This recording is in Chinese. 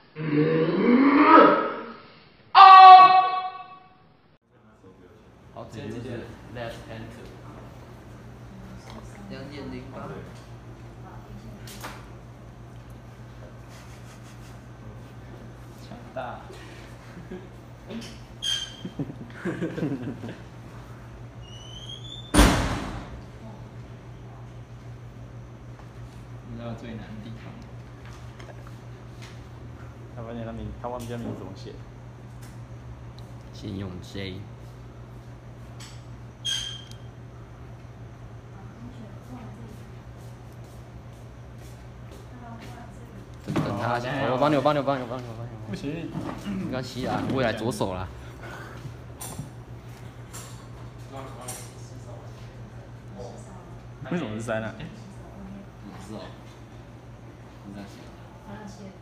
好，直接 left enter。2.08。强大。你知道最难的地方？ 他发现他忘记他名字怎么写。 先用 J。等他，我帮你。 不行， 没关系啦，未来左手啦。 为什么是3啊？ 不是哦，你这样写。